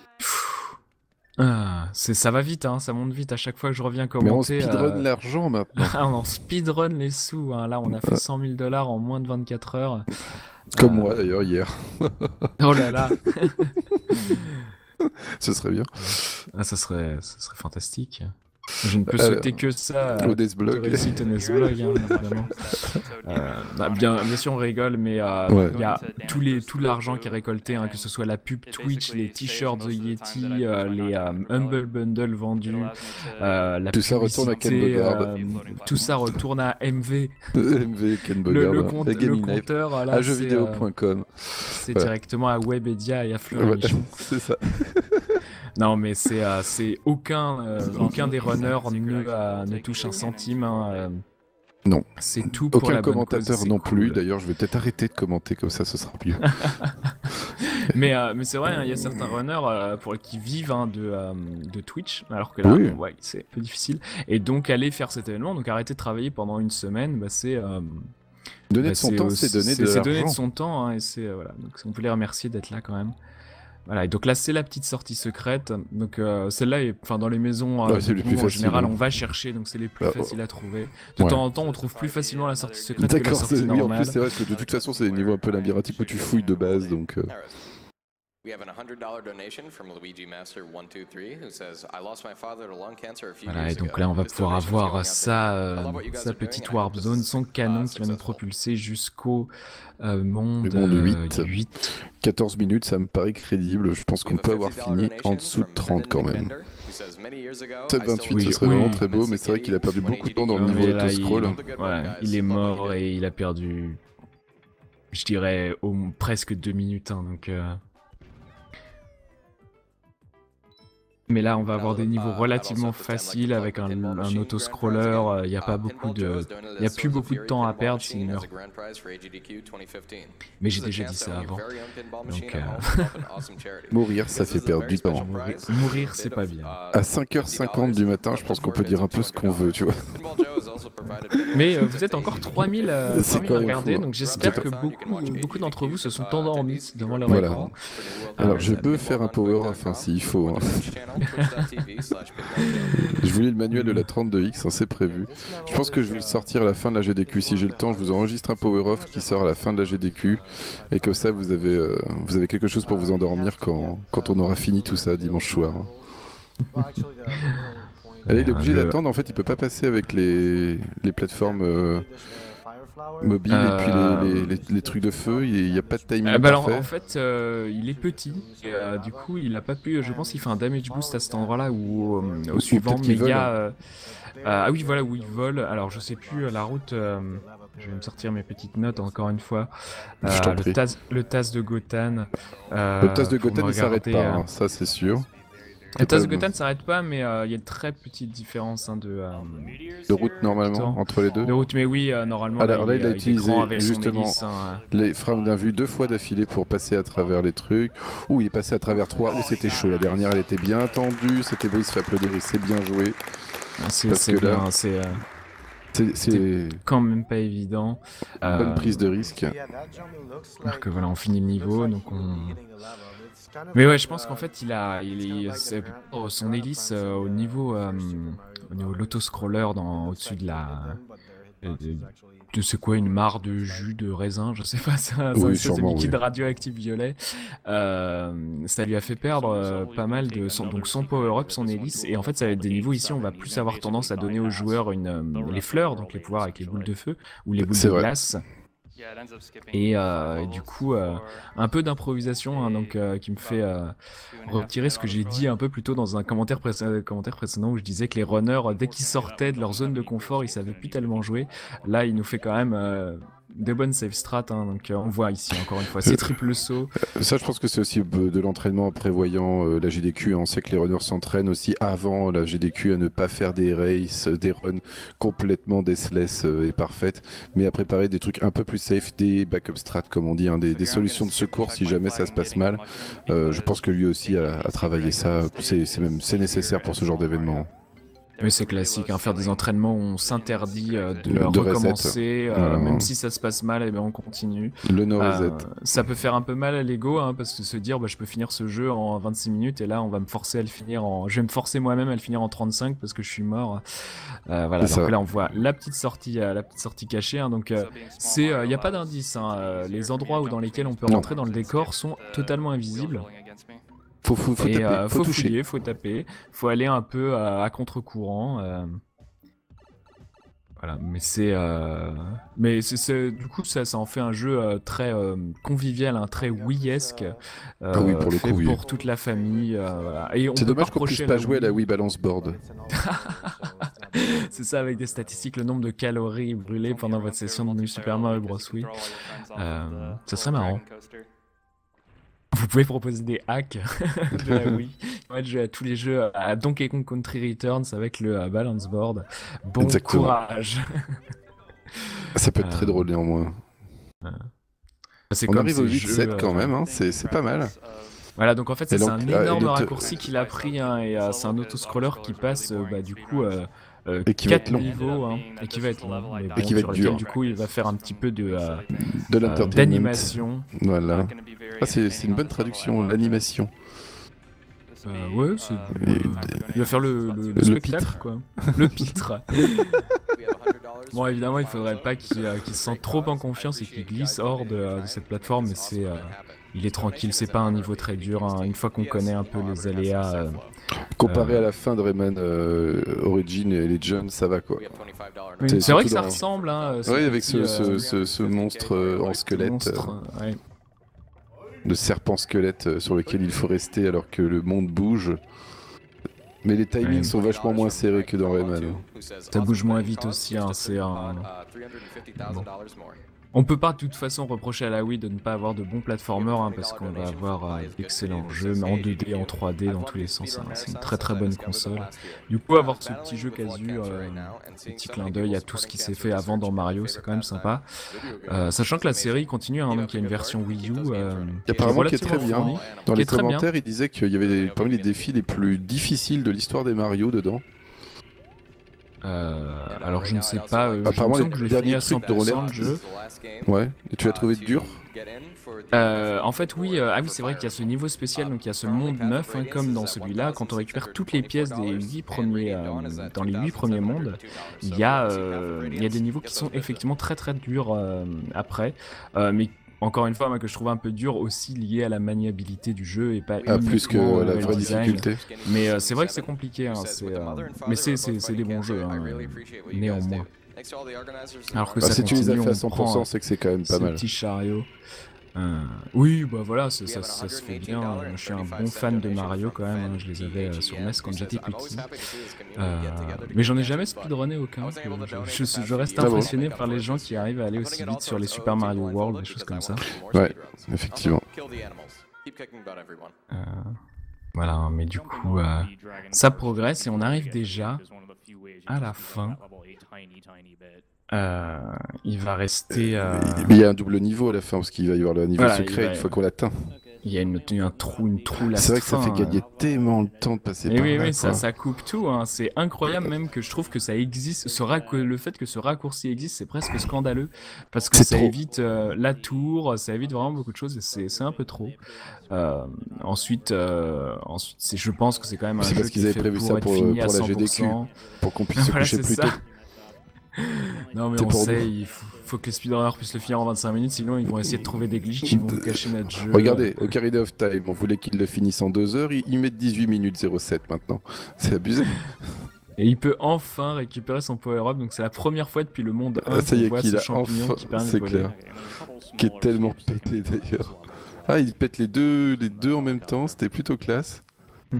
Ah, c'est, ça va vite, hein, ça monte vite à chaque fois que je reviens Mais on commenter. speedrun euh, l'argent maintenant. on speedrun les sous, hein. Là on a fait cent mille dollars en moins de vingt-quatre heures. Comme Euh, moi d'ailleurs hier. Oh là là. Ce serait bien. Ah, ça serait, ça serait fantastique. Je ne peux Euh, souhaiter que ça. Au De Desblog. réussite au Nesblog, hein, évidemment. Euh, bah, bien, bien sûr, on rigole, mais euh, Ouais. il y a tous les, tout l'argent qui est récolté, hein, que ce soit la pub Twitch, les t-shirts The Yeti, euh, les euh, Humble Bundle vendus, euh, la Tout ça retourne à Ken publicité, Bogard. euh, tout ça retourne à M V. M V, Ken Le, Bogard. le, compte, et le Gaming Life. compteur, là, À c'est, jeuxvideo euh, point com. c'est Voilà. directement à Webedia et à Fleur Ouais, Michon. c'est ça. Non, mais c'est euh, c'est aucun euh, aucun des runners ne, euh, ne touche un centime. Hein, euh, Non. C'est tout pour Aucun la bonne commentateur cause, c'est non plus. cool. D'ailleurs, je vais peut-être arrêter de commenter comme ça, ce sera mieux. Mais euh, mais c'est vrai, il hein, y a certains runners euh, pour qui vivent hein, de euh, de Twitch, alors que là, Oui. bon, ouais, c'est un peu difficile. Et donc aller faire cet événement, donc arrêter de travailler pendant une semaine, bah, c'est euh, Donner bah, de son temps, euh, c'est donner de c'est donner de l'argent. son temps, hein, et c'est euh, voilà. Donc on peut les remercier d'être là quand même. Voilà, et donc là c'est la petite sortie secrète. Donc euh, celle-là est, enfin dans les maisons, euh, Ouais, c'est de les Pou, plus en faciles, général, hein. on va chercher, donc c'est les plus Ah, faciles à trouver. De ouais. temps en temps, on trouve plus facilement la sortie secrète que la D'accord, sortie c'est- oui, en normale. plus c'est vrai que de toute façon c'est des niveaux un peu labyrinthiques où tu fouilles de base, donc... euh, We have a one hundred dollar donation from Luigi Master one two three who says I lost my father to lung cancer a few Voilà, years et donc ago. là on va This pouvoir donation's going avoir out sa, there. I euh, love what you guys sa are doing petite and I warp hope zone, this son is, canon uh, qui va nous successful. propulser jusqu'au euh, monde, Le monde euh, huit. huit. quatorze minutes, ça me paraît crédible. Je pense We qu'on have a peut avoir fifty dollar fini donation en dessous de from trente quand Brendan même. McBender, who says, "Many years ago, sept I vingt-huit, still Oui, ce serait oui. vraiment très beau, mais c'est vrai qu'il a perdu beaucoup de temps dans le Non, niveau mais là, auto-scroll. il, ouais, il est mort et il a perdu, je dirais, au, presque deux minutes. Hein, donc, euh... Mais là, on va avoir des niveaux relativement faciles avec un, un auto-scroller. Il n'y a pas beaucoup de, il y a plus beaucoup de temps à perdre s'il meurt. Mais j'ai déjà dit ça avant. Donc, euh... Mourir, ça fait perdre du temps. mourir, mourir, c'est pas bien. À cinq heures cinquante du matin, je pense qu'on peut dire un peu ce qu'on veut, tu vois. Mais euh, vous êtes encore trois mille, euh, C'est trois mille quand à même regarder, fou, hein. donc j'espère que beaucoup, beaucoup d'entre vous se sont endormis devant leur Voilà. écran. Alors, Euh, je peux faire un power-off hein, s'il faut. hein. Je vous lis le manuel de la trente-deux X, hein, c'est prévu. Je pense que je vais le sortir à la fin de la G D Q. Si j'ai le temps, je vous enregistre un power-off qui sort à la fin de la G D Q. Et comme ça, vous avez, euh, vous avez quelque chose pour vous endormir quand, quand on aura fini tout ça dimanche soir. Allez, il est obligé le- d'attendre. En fait, il peut pas passer avec les, les plateformes euh, mobiles Euh, et puis les, les, les- les trucs de feu. Il n'y a pas de timing Euh, bah alors, parfait. en fait, euh, il est petit, et euh, du coup, il a pas pu. Je pense qu'il fait un damage boost à cet endroit-là ou euh, au Ou suivant, peut-être mais qu'il il y a. euh, euh, ah oui, voilà où il vole. Alors, je sais plus euh, la route. euh, je vais me sortir mes petites notes encore une fois. Je t'en Euh, prie. le tas, le tas de Gotan. euh, Le tasse de pour me Gotham, il s'arrête regarder, pas, euh, hein, ça c'est sûr. Le tas de pas- Gotan s'arrête pas, mais euh, il y a une très petite différence hein, de, euh, De route normalement Attends. entre les deux. de route. Mais oui, euh, normalement, Alors là, il, il a est- est utilisé grand avec son justement hélice, hein. Les frames d'un vu deux fois d'affilée pour passer à travers les trucs. Ouh, il est passé à travers trois. Oh, c'était chaud. La dernière, elle était bien tendue. C'était beau, il se fait applaudir. Il s'est bien joué. C'est Parce c'est que là- bien, c'est euh, C'est c'est quand même pas évident. une Euh, bonne prise de risque. Alors que voilà, on finit le niveau, donc on. Mais ouais, je pense qu'en fait, il a, il est, c'est- oh, son hélice euh, au niveau, euh, au niveau de l'autoscroller dans au-dessus de la, de, de- de- c'est quoi, une mare de jus de raisin, je sais pas, c'est un, c'est un Oui, espèce de sûrement, liquide oui. radioactif violet. Euh, ça lui a fait perdre euh, pas mal de son, donc son power-up, son hélice, et en fait, ça va être des niveaux ici, on va plus avoir tendance à donner aux joueurs une, euh, les fleurs, donc les pouvoirs avec les boules de feu ou les boules C'est de vrai. glace. Et, euh, et du coup, euh, un peu d'improvisation, hein, donc euh, qui me fait euh, retirer ce que j'ai dit un peu plus tôt dans un commentaire, précé- commentaire précédent où je disais que les runners, dès qu'ils sortaient de leur zone de confort, ils savaient plus tellement jouer. Là, il nous fait quand même euh, des bonnes save strats, hein, donc euh, on voit ici encore une fois ces triple sauts. Ça, je pense que c'est aussi euh, de l'entraînement en prévoyant euh, la G D Q. On sait que les runners s'entraînent aussi avant la G D Q à ne pas faire des races, euh, des runs complètement deathless euh, et parfaites, mais à préparer des trucs un peu plus safe, des backup strats comme on dit, hein, des, des solutions de secours si jamais ça se passe mal. Euh, je pense que lui aussi a, a travaillé ça. C'est c'est même c'est nécessaire pour ce genre d'événement. Oui, c'est classique, hein, faire des entraînements où on s'interdit euh, de, De recommencer, euh, Voilà. même si ça se passe mal, et ben on continue. Le no Euh, reset. ça peut faire un peu mal à l'ego, hein, parce que se dire bah, je peux finir ce jeu en vingt-six minutes et là on va me forcer à le finir en, je vais me forcer moi-même à le finir en trente-cinq parce que je suis mort. Euh, voilà, C'est donc ça. là on voit la petite sortie, euh, la petite sortie cachée. Hein, donc euh, c'est, il euh, n'y a pas d'indice. Hein, euh, les endroits où dans lesquels on peut Non. rentrer dans le décor sont totalement invisibles. Faut, faut, faut et taper, euh, faut, faut toucher. fouiller, faut taper, faut aller un peu à, à contre-courant. Euh... Voilà, mais c'est, euh... mais c'est, c'est- du coup ça, ça en fait un jeu euh, très euh, convivial, hein, très Wii-esque, euh, Ah oui, pour le fait coup, oui. pour toute la famille. Euh, voilà. Et on C'est peut dommage pas qu'on puisse reprocher pas la jouer à la Wii. Wii Balance Board. C'est ça avec des statistiques, le nombre de calories brûlées pendant votre session de New Super Mario Bros. Wii. Euh, ça serait marrant. Vous pouvez proposer des hacks de la Wii. On va jouer à tous les jeux à Donkey Kong Country Returns avec le euh, balance board. Bon Exactement. courage. Ça peut être très Euh, drôle néanmoins. C'est On comme arrive au ces huit jeux, sept euh, quand même, hein. c'est c'est pas mal. Voilà, donc en fait, ça, Et c'est donc, un euh, énorme il est- raccourci qu'il a pris, hein, et euh, c'est un autoscroller qui passe, euh, bah, du coup, euh, euh, Et qui va être quatre long. niveaux, hein, et qui va être long, mais bon, Et qui va sur être lequel, dur. du coup, il va faire un petit peu de euh, De euh, l'entertainment. d'animation. Voilà. Ah, c'est c'est une bonne traduction, l'animation. Euh, ouais, c'est, Et- euh, il va faire le, le, le Le spectacle, pitre. quoi. Le pitre. Bon, évidemment, il faudrait pas qu'il euh, qu'il se sente trop en confiance et qu'il glisse hors de, euh, de cette plateforme, mais c'est, euh, il est tranquille, c'est pas un niveau très dur, hein. Une fois qu'on connaît un peu les aléas. euh, Comparé Euh, à la fin de Rayman euh, Origin et Legend, ça va quoi. oui, C'est c'est vrai surtout que ça dans- ressemble, hein. Oui, avec ce, petit, ce, euh, ce, ce monstre euh, en squelette, monstre, euh, ouais. de serpent squelette euh, sur lequel il faut rester alors que le monde bouge. Mais les timings Ouais. sont vachement moins serrés que dans Rayman. Ça bouge moins vite aussi, hein, c'est un- Bon. On peut pas de toute façon reprocher à la Wii de ne pas avoir de bons platformers, hein, parce qu'on va avoir euh, d'excellents jeux, mais en deux D, en trois D, dans tous les sens. Hein, c'est une très très bonne console. Du coup, avoir ce petit jeu casu, euh, ce petit clin d'œil à tout ce qui s'est fait avant dans Mario, c'est quand même sympa. Euh, sachant que la série continue, hein, donc il y a une version Wii U euh, Et apparemment qui est relativement très bien. fournie. Dans Qui les est très bien. commentaires, il disait qu'il y avait des- parmi les défis les plus difficiles de l'histoire des Mario dedans. Euh, alors je ne sais pas, euh, Apparemment, je me sens les que je l'ai derniers fini à trucs cent de pour cent relais- le jeu. Ouais. Et tu l'as trouvé dur? Euh, en fait, oui, euh, ah oui, c'est vrai qu'il y a ce niveau spécial, donc il y a ce monde neuf, hein, comme dans celui-là. Quand on récupère toutes les pièces des huit premiers, euh, dans les huit premiers mondes, il y a, euh, il y a des niveaux qui sont effectivement très très durs euh, après, Euh, mais encore une fois, moi, que je trouve un peu dur aussi lié à la maniabilité du jeu et pas Ah, plus que uniquement au la level vraie design. difficulté. Mais euh, c'est vrai que c'est compliqué, hein, c'est, euh, mais c'est c'est- c'est des bons jeux, hein, euh, néanmoins. Alors que Bah, ça si tu les as continue, fait à on cent prend, pour cent, c'est que c'est quand même pas ce mal. petit chariot. Euh, oui, bah voilà, ça, ça, ça se fait bien. Je suis un bon fan de Mario quand même, hein. Je les avais euh, sur N E S quand j'étais petit. Euh, mais j'en ai jamais speedrunné aucun. Je, je- je reste Ah bon impressionné par les gens qui arrivent à aller aussi vite sur les Super Mario World, des choses comme ça. Ouais, effectivement. Euh, voilà, mais du coup, euh, ça progresse et on arrive déjà à la fin. Euh, il va rester. euh, Mais il y a un double niveau à la fin, parce qu'il va y avoir le niveau Voilà, secret il va- une fois qu'on l'atteint. Il y a une, un trou, une trou là. C'est vrai que ça fait gagner tellement de temps de passer Et par oui, là. oui, ça, quoi. ça coupe tout. Hein. C'est incroyable même que je trouve que ça existe. Ce rac- le fait que ce raccourci existe, c'est presque scandaleux parce que C'est ça trop. évite euh, la tour, ça évite vraiment beaucoup de choses et c'est c'est un peu trop. Euh, ensuite, euh, ensuite, c'est, je pense que c'est quand même un C'est jeu parce qui qu'ils est avaient fait prévu pour ça être pour, fini pour à la cent G D pour Q, cent. pour qu'on puisse se Voilà, coucher c'est plus ça. tôt. Non mais C'est on pour sait, nous. il faut, faut que les speedrunners puissent le finir en vingt-cinq minutes, sinon ils vont essayer de trouver des glitches, ils vont cacher notre jeu. Regardez, Ocarina of Time, on voulait qu'ils le finissent en deux heures, ils, ils mettent dix-huit minutes zéro sept maintenant. C'est abusé. Et il peut enfin récupérer son power-up, donc c'est la première fois depuis le monde un Ah, ça y qu'on est voit qu'il ce a champignon enfin, qui permet de c'est voler. clair. Qui est tellement pété d'ailleurs. Ah, il pète les deux, les deux en même temps, c'était plutôt classe.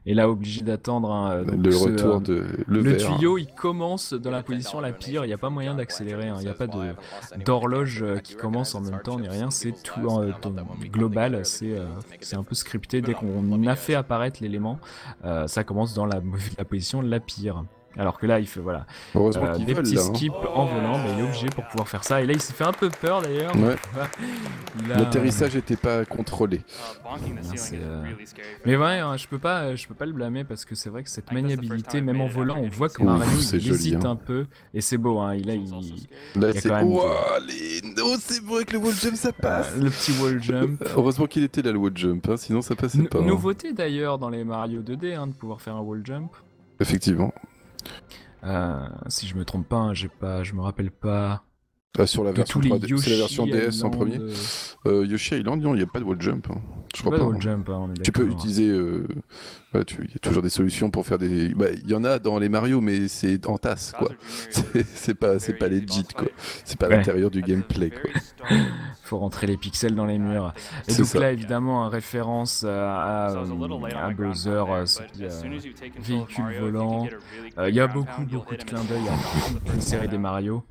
Et là, obligé d'attendre hein, donc Le ce, retour euh, de le, le vert. tuyau, il commence dans la position la pire. Il n'y a pas moyen d'accélérer. hein. Il n'y a pas de d'horloge euh, qui commence en même temps ni rien. C'est tout euh, dans- global. C'est euh, c'est un peu scripté. Dès qu'on a fait apparaître l'élément, euh, ça commence dans la, la position la pire. Alors que là, il fait voilà Heureusement euh, qu'il des vole petits là. hein. skips en volant, mais il est obligé pour pouvoir faire ça. Et là, il s'est fait un peu peur d'ailleurs. Ouais. Il a- L'atterrissage n'était pas contrôlé. c'est, euh, Mais ouais, hein, je peux pas, je peux pas le blâmer parce que c'est vrai que cette maniabilité, même en volant, on voit que Ouf, Mario c'est il joli, hésite hein. un peu et c'est beau. Hein, il a, il, Là, Il y a c'est. quand même Ouah, les... Oh, c'est beau avec le wall jump, ça passe. euh, le petit wall jump. Heureusement qu'il était là, le wall jump, hein, sinon ça passait Nou- pas. hein. Nouveauté d'ailleurs dans les Mario deux D hein, de pouvoir faire un wall jump. Effectivement. Euh, si je me trompe pas, hein, j'ai pas, je me rappelle pas Ah, sur la de version tous les trois D, Yoshi c'est la version D S en Island, premier. euh, Euh, Yoshi Island, non, il n'y a pas de wall jump. hein. Je crois pas pas. de wall hein. jump, hein, on est Tu peux d'accord. utiliser. euh, ouais, tu- Il y a toujours des solutions pour faire des. Bah, il y en a dans les Mario, mais c'est en tasse, quoi. C'est c'est pas, c'est pas legit, quoi. C'est pas à Ouais. l'intérieur du gameplay, quoi. Faut rentrer les pixels dans les murs. Et C'est donc ça. là, évidemment, en référence à, à, à Bowser, euh, ce qui, euh, véhicule volant. Euh, Il y a beaucoup, beaucoup de clins d'œil à une série des Mario.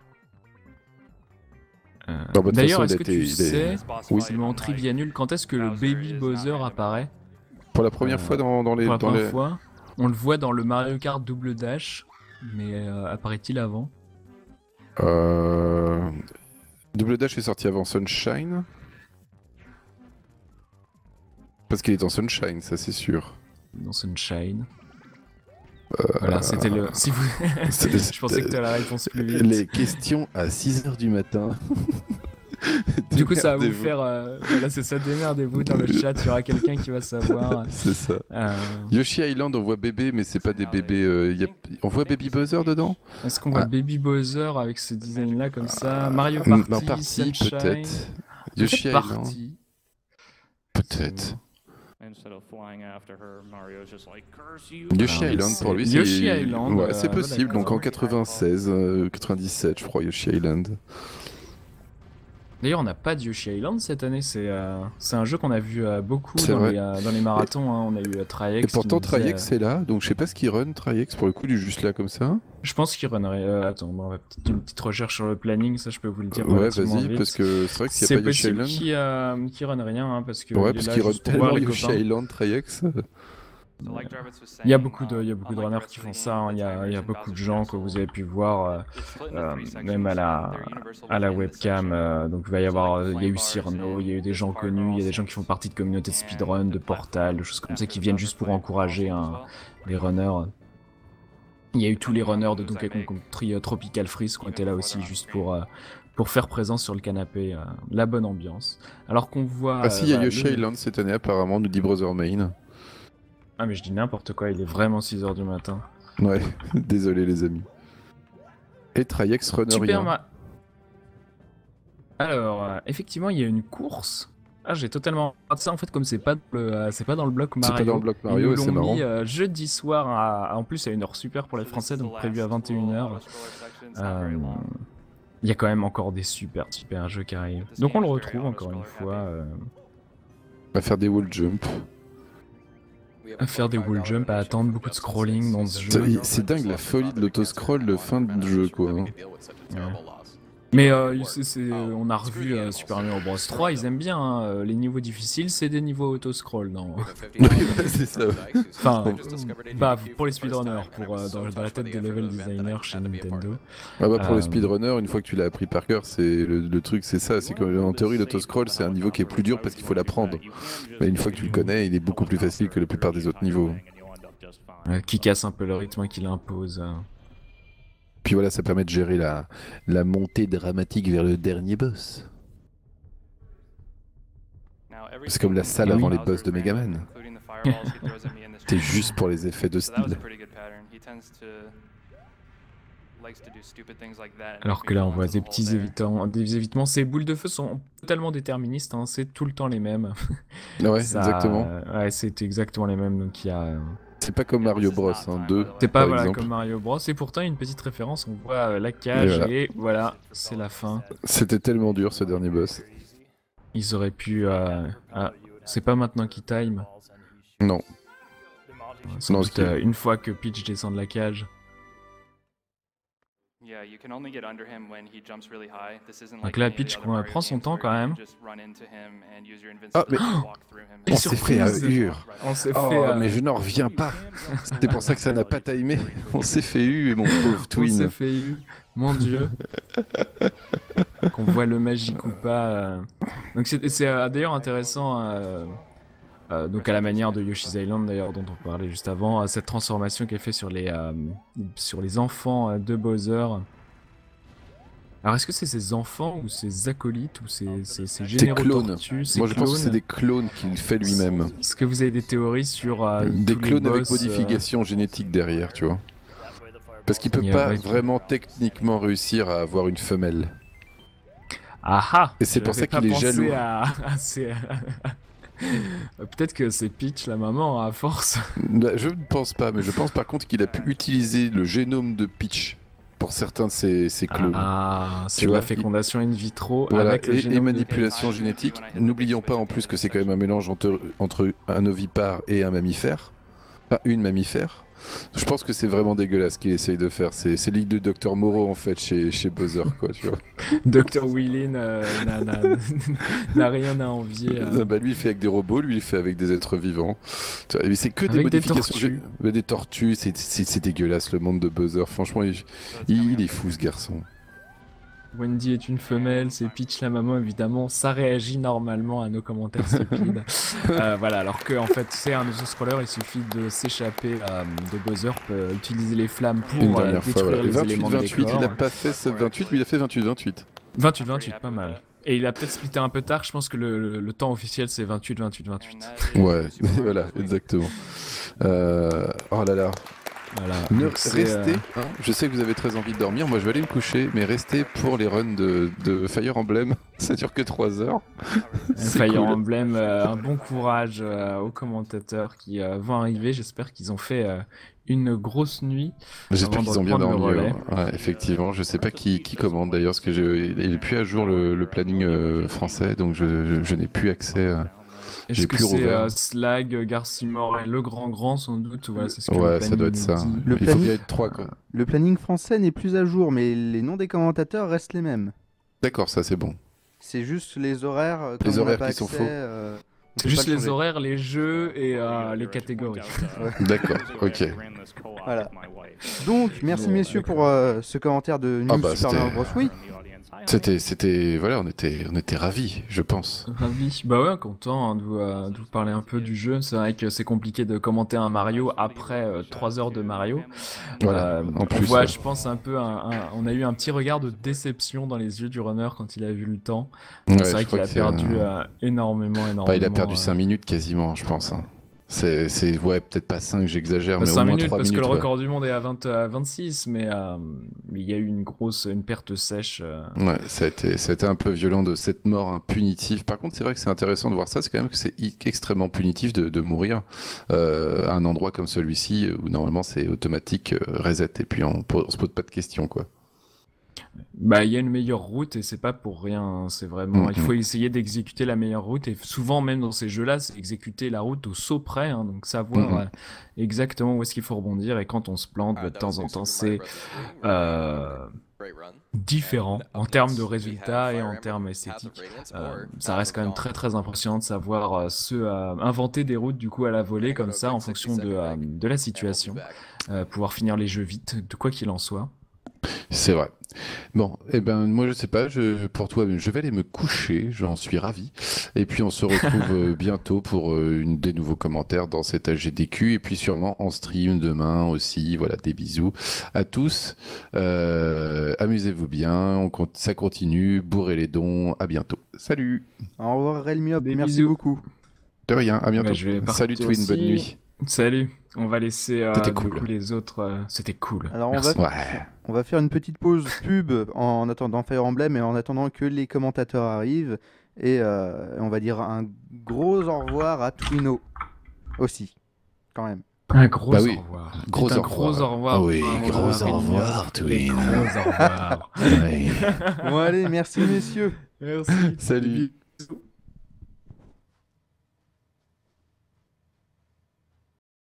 Euh, Bah, de toute D'ailleurs, façon, est-ce que il a tu été- il est- sais, Oui. c'est mon trivia nul, quand est-ce que le Baby Bowser apparaît Pour la première Euh, fois dans, dans les. pour la dans première les... fois? On le voit dans le Mario Kart Double Dash, mais euh, apparaît-il avant? Euh... Double Dash est sorti avant Sunshine. Parce qu'il est en Sunshine, ça c'est sûr. Dans Sunshine. Euh, Voilà, c'était le. Si vous... C'est- Je pensais que tu as la réponse plus vite. Les questions à six heures du matin. Du coup, ça va vous Démerdez-vous. faire. euh, Voilà, c'est ça, démerdez-vous dans le chat, il y aura quelqu'un qui va savoir. C'est ça. Euh, Yoshi Island, on voit bébé, mais c'est pas des bébés. euh, y a- On voit Baby Bowser dedans. Est-ce qu'on voit Ah. Baby Bowser avec ce design-là comme ça? Mario Mm, Party, en partie, Sunshine. peut-être. Yoshi Peut-être Island, Party. peut-être. Instead of flying after her, Mario's just like curse you. Yoshi Ah, Island, c'est- pour lui, c'est. Yoshi Island, Ouais, euh, c'est possible. Donc en d'accord. quatre-vingt-seize, euh, quatre-vingt-dix-sept, je crois, Yoshi Island. D'ailleurs, on n'a pas de Yoshi Island cette année, c'est euh, c'est un jeu qu'on a vu euh, beaucoup C'est dans vrai. les, euh, dans les marathons. hein. On a eu euh, Tri-X. Et qui pourtant, nous disait, Tri-X euh, est là, donc je sais pas ce qu'il run, Tri-X, pour le coup, il est juste là comme ça. Je pense qu'il runnerait. euh, attends, bon, on va peut-être une petite recherche sur le planning, ça je peux vous le dire. Ouais, relativement vas-y, vite. parce que c'est vrai que s'il n'y C'est a pas Yoshi possible Island. qu'il euh, qu'il run rien, hein, parce que Ouais, il est parce là qu'il run juste pour voir tellement les Yoshi copains. Island, Tri-X. Il y a beaucoup de, il y a beaucoup de runners qui font ça. hein. Il y a, il y a beaucoup de gens que vous avez pu voir, euh, euh, même à la, à la webcam. euh, donc il va y avoir, euh, il y a eu Cyrano, il y a eu des gens connus, il y a des gens qui font partie de communautés de speedrun, de Portal, de choses comme ça, qui viennent juste pour encourager un, les runners. Il y a eu tous les runners de Donkey Kong Country euh, Tropical Freeze qui ont été là aussi juste pour, euh, pour faire présence sur le canapé, euh, la bonne ambiance. Alors qu'on voit. Ah si, il y a euh, Yoshi le- Island cette année, apparemment, nous dit Brother Main. Ah mais je dis n'importe quoi, il est vraiment six heures du matin. Ouais, désolé les amis. Et Tri-X run Super rien. Ma... Alors, euh, effectivement, il y a une course. Ah, j'ai totalement raté ça en fait, comme c'est pas, dans le, euh, c'est pas dans le bloc C'est Mario. pas dans le bloc Ils Mario nous et c'est l'ont marrant. mis euh, jeudi soir, à, en plus à une heure super pour les Français, donc prévu à vingt et une heures. Euh, Il y a quand même encore des super super jeux qui arrivent. Donc on le retrouve encore une fois. euh, On va faire des wall jump. à faire des wall jump, à attendre beaucoup de scrolling dans ce jeu. C'est- C'est dingue la folie de l'autoscroll de fin de jeu quoi. hein. Mais euh, c'est- c'est- on a revu euh, Super Mario Bros trois, ils aiment bien hein, euh, les niveaux difficiles, c'est des niveaux auto-scroll. Non. c'est ça. Enfin, bah, pour les speedrunners, pour, euh, dans, dans la tête des level designers chez Nintendo. Ah bah pour Euh, le speedrunner, une fois que tu l'as appris par cœur, c'est le, le truc c'est ça, c'est que en théorie l'autoscroll c'est un niveau qui est plus dur parce qu'il faut l'apprendre. Mais une fois que tu le connais, il est beaucoup plus facile que la plupart des autres niveaux. Euh, qui casse un peu le rythme qu'il impose. euh. Puis voilà, ça permet de gérer la, la montée dramatique vers le dernier boss. C'est comme la salle Oui. avant les boss de Megaman. C'est juste pour les effets de style. Alors que là, on voit des petits évitements. Des évitements. Ces boules de feu sont totalement déterministes, hein, c'est tout le temps les mêmes. Ouais, Ça- exactement. euh, ouais, c'est exactement les mêmes. Donc il y a. euh, C'est pas comme Mario Bros, hein, deux. C'est pas par voilà, exemple. comme Mario Bros. Et pourtant, une petite référence, on voit euh, la cage Et voilà. et voilà, c'est la fin. C'était tellement dur ce dernier boss. Ils auraient pu. euh, Ah, c'est pas maintenant qu'ils time. Non. Sans Non, doute, ce qui est- euh, une fois que Peach descend de la cage. Yeah, you can only get under him when he jumps really high. This isn't Donc like là, any of the Peach other prend- Mario prend son games temps where quand you même. can just run into him and use your Ah, mais- invincibility to walk through him. Et On s'est fait surprise. un hur. On s'est Oh, fait. euh, mais je n'en reviens pas. C'est pour ça que ça n'a pas timé. On s'est fait eu, mon pauvre On s'est twin. fait eu. Mon dieu. Qu'on voit le magique ou pas. euh. Donc c'est c'est, euh, d'ailleurs intéressant. euh, euh, donc à la manière de Yoshi's Island d'ailleurs dont on parlait juste avant, euh, cette transformation qu'elle fait sur les euh, sur les enfants euh, de Bowser. Alors est-ce que c'est ses enfants ou ses acolytes ou ses, ses, ses généraux clones. tortues, ses Moi, je pense que clones c'est des clones qu'il fait lui-même. Est-ce que vous avez des théories sur euh, Des tous les clones avec boss, euh, modification génétique derrière, tu vois. Parce qu'il peut Il y a pas vrai- vraiment techniquement réussir à avoir une femelle. Ah ah. Et c'est pour J'avais ça qu'il pas est pensé jaloux. à- à ces- Peut-être que c'est Peach la maman à force. Bah, je ne pense pas, mais je pense par contre qu'il a pu utiliser le génome de Peach pour certains de ses, ses clones. Ah, c'est Tu de la vois, fécondation in vitro Voilà, avec le et, et génome de manipulation génétique. N'oublions pas en plus que c'est quand même un mélange entre, entre un ovipare et un mammifère. Enfin, une mammifère. Je pense que c'est vraiment dégueulasse ce qu'il essaye de faire. C'est c'est l'île de docteur Moreau en fait chez, chez Bowser, quoi, tu vois. docteur Willin euh, n'a- n'a- n'a rien à envier. euh. Ah bah, lui il fait avec des robots, lui il fait avec des êtres vivants. Tu vois, mais c'est que des Avec des modifications. tortues. Mais des tortues, c'est- c'est c'est dégueulasse le monde de Bowser. Franchement, il, il- il est fou ce garçon. Wendy est une femelle, c'est Peach la maman évidemment. Ça réagit normalement à nos commentaires stupides. Euh, voilà, alors que en fait c'est un auto-scroller, il suffit de s'échapper euh, de Bowser, peut utiliser les flammes pour Une euh, dernière fois, détruire voilà. les vingt-huit éléments de vingt-huit, il décor. a pas fait ce vingt-huit, mais il a fait vingt-huit vingt-huit. vingt-huit vingt-huit, pas mal. Et il a peut-être splitté un peu tard, je pense que le, le- le temps officiel c'est vingt-huit vingt-huit vingt-huit. Ouais, voilà, exactement. Euh... Oh là là. Voilà. Ne Donc, c'est, restez, euh, hein, je sais que vous avez très envie de dormir, moi je vais aller me coucher, mais restez pour les runs de, de Fire Emblem, ça dure que trois heures. C'est Fire cool. Emblem, euh, un bon courage euh, aux commentateurs qui euh, vont arriver. J'espère qu'ils ont fait euh, une grosse nuit. J'espère avant qu'ils de ont bien prendre le dormi. relais. Ouais. Ouais, effectivement, je sais pas qui, qui commande d'ailleurs, parce que je, il est plus à jour le, le planning euh, français, donc je, je, je n'ai plus accès. À... Est-ce J'ai que plus c'est rouvert. euh, Slag, Garcimore et le grand grand sans doute? Voilà, c'est ce que Ouais, le ça doit être ça. planning nous dit. Le Il faut planning- bien être trois quoi. Le planning français n'est plus à jour, mais les noms des commentateurs restent les mêmes. D'accord, ça c'est bon. C'est juste les horaires. euh, Les comme on n'a horaires pas qui sont accès, faux. euh, on C'est peut juste pas le les changer. horaires, les jeux et euh, les catégories. D'accord, ok. Voilà. Donc, merci Bon, messieurs d'accord. pour euh, ce commentaire de New Ah bah, Super c'était- Mario Bros. Oui, C'était, c'était, voilà, on était, on était ravis, je pense. Ravi. Bah ouais, content hein, de, vous, euh, de vous parler un peu du jeu. C'est vrai que c'est compliqué de commenter un Mario après euh, trois heures de Mario. Voilà, Euh, en on plus, voit, ouais. je pense, un peu un, un- on a eu un petit regard de déception dans les yeux du runner quand il a vu le temps. Ouais, c'est je vrai crois qu'il a que c'est, perdu euh, euh, énormément, énormément. bah, il a perdu euh, cinq minutes quasiment, je pense. hein. C'est, c'est, ouais, peut-être pas cinq, j'exagère, Pas mais au cinq moins minutes trois parce minutes. que le ouais. record du monde est à, vingt, à vingt-six, mais euh, mais il y a eu une grosse, une perte sèche. euh. Ouais, ça a été, ça a été un peu violent de cette mort hein, punitive. Par contre, c'est vrai que c'est intéressant de voir ça. C'est quand même que c'est i- extrêmement punitif de, de mourir euh, à un endroit comme celui-ci où normalement c'est automatique euh, reset et puis on, po- on se pose pas de questions quoi. Bah, il y a une meilleure route et c'est pas pour rien. hein, C'est vraiment, Mhm. il faut essayer d'exécuter la meilleure route et souvent même dans ces jeux-là, c'est exécuter la route au saut près, hein, donc savoir Mhm. euh, exactement où est-ce qu'il faut rebondir et quand on se plante, bah, de temps en temps, c'est euh, différent en termes de résultats et en termes esthétiques. Euh, ça reste quand même très très impressionnant de savoir euh, se euh, inventer des routes du coup à la volée comme ça en fonction de, euh, de la situation, euh, pouvoir finir les jeux vite, de quoi qu'il en soit. C'est vrai. Bon, eh ben moi je sais pas, je, pour toi je vais aller me coucher, j'en suis ravi. Et puis on se retrouve euh, bientôt pour euh, une, des nouveaux commentaires dans cet H G D Q et puis sûrement en stream demain aussi. Voilà, des bisous à tous. Euh, amusez-vous bien, on, compte- ça continue, bourrez les dons, à bientôt. Salut. au revoir Relmiop, Des merci bisous. beaucoup. De rien, à bientôt. Bah, je vais Salut partir Twin, bonne aussi. nuit. Salut, on va laisser euh, C'était du cool. coup, les autres. euh, C'était cool. Alors on Merci. va, Ouais. on va faire une petite pause pub en attendant Fire Emblem et en attendant que les commentateurs arrivent. Et euh, on va dire un gros au revoir à Twino aussi, quand même. Un gros Bah oui. au revoir. Gros C'est un au gros revoir. au revoir. Ah oui, Vraiment, gros vraiment, au revoir, des Twin. Gros au revoir. Ouais. Bon allez, merci messieurs. Merci. Salut. Bisous.